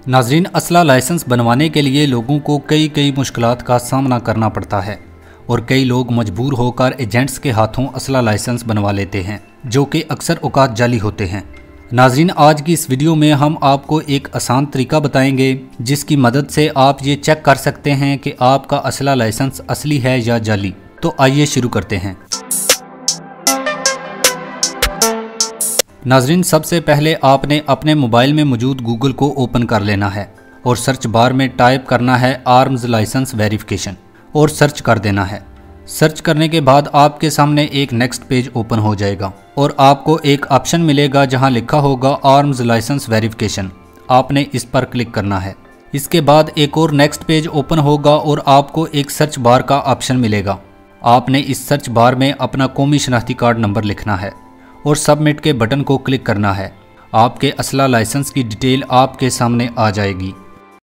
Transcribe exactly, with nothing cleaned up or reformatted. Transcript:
नाजरीन, असला लाइसेंस बनवाने के लिए लोगों को कई कई मुश्किलात का सामना करना पड़ता है और कई लोग मजबूर होकर एजेंट्स के हाथों असला लाइसेंस बनवा लेते हैं, जो कि अक्सर औकात जाली होते हैं। नाजरीन, आज की इस वीडियो में हम आपको एक आसान तरीका बताएंगे जिसकी मदद से आप ये चेक कर सकते हैं कि आपका असला लाइसेंस असली है या जाली। तो आइए शुरू करते हैं। नाजरीन, सबसे पहले आपने अपने मोबाइल में मौजूद गूगल को ओपन कर लेना है और सर्च बार में टाइप करना है आर्म्स लाइसेंस वेरिफिकेशन और सर्च कर देना है। सर्च करने के बाद आपके सामने एक नेक्स्ट पेज ओपन हो जाएगा और आपको एक ऑप्शन मिलेगा जहां लिखा होगा आर्म्स लाइसेंस वेरिफिकेशन। आपने इस पर क्लिक करना है। इसके बाद एक और नेक्स्ट पेज ओपन होगा और आपको एक सर्च बार का ऑप्शन मिलेगा। आपने इस सर्च बार में अपना कौमी शनाख्ती कार्ड नंबर लिखना है और सबमिट के बटन को क्लिक करना है। आपके असला लाइसेंस की डिटेल आपके सामने आ जाएगी।